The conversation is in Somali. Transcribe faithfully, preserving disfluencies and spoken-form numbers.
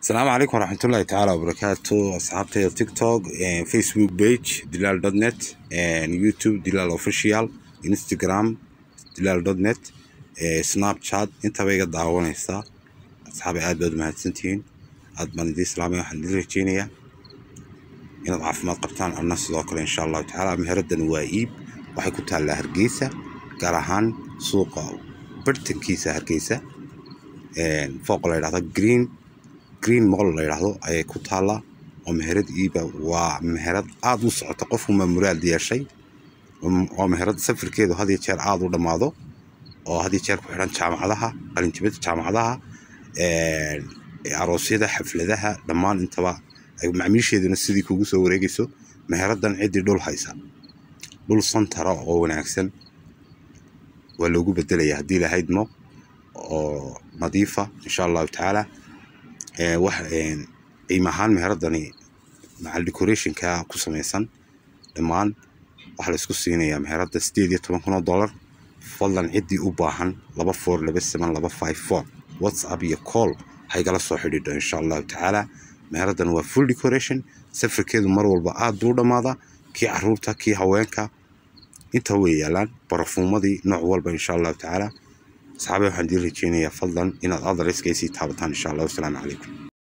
السلام عليكم ورحمة الله تعالى وبركاته. أصحابتي تيك توك، فيسبوك بيج دلال دوت نت، يوتيوب دلال أوفيشيال، انستغرام دلال دوت نت، سناب شات. أنت بيجا دعوانيسا أصحابي عاد بدو مهتسنتين عاد بندي سلامي وحن رجينيا إن ضعف ما قبطان الناس ذاكر إن شاء الله تعالى. مهرد نوائب وحيكون تعالى هرقيسة قرهان سوق برتن كيسة هرقيسة فوق الله يرحض جرين green mall la yiraahdo ay ku taala oo meherad iiba waa meherad aad u socoto qof uma muraal diyaashay oo meherad safarkeedu hadii jeer aad u dhamaado oo hadii jeer ku xiran jaamacadaha qalinjibada jaamacadaha ee aroosyada xafladaha dhamaan intaba ay macmiisheeduna sidii kugu soo wareegayso meheradan cidii dhul haysa dhul santara oo wanaagsan waa loogu bedelayaa hadii la haydmo oo nadiifa insha Allah ta'ala. waxaan iimahan meheradani macal decoration ka ku sameeysan dhamaan waxa la isku siinayaa meherada sideed iyo toban kun oo dollar. fadlan cidii u baahan laba four laba seven laba five four WhatsApp iyo call hay gala soo xidhiidho insha Allah ta'ala. meheradan waa full decoration, safarkeedu mar walba aad u dhamaada, kii caruurta kii haweenka inta way yaalaan barfuumadii nooc walba insha Allah ta'ala. أصحابي وحن دير رجيني يا فضلا إن الأدرس كيسي تابتان إن شاء الله. والسلام عليكم.